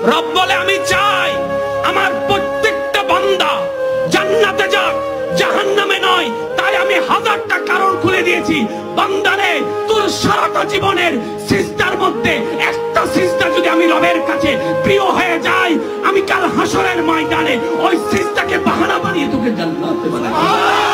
রব বলে আমি চাই আমার প্রত্যেকটা বান্দা জান্নাতে যাক, জাহান্নামে নয়। তাই আমি হাজারটা কারণ খুলে দিয়েছি। বান্দারে, তোর সারাটা জীবনের সিজদার মধ্যে একটা সিজদা যদি আমি রবের কাছে প্রিয় হয়ে যাই, আমি কাল হাসরের ময়দানে ওই সিজদাকে বাহানা বানিয়ে তোকে জান্নাতে বানাবো।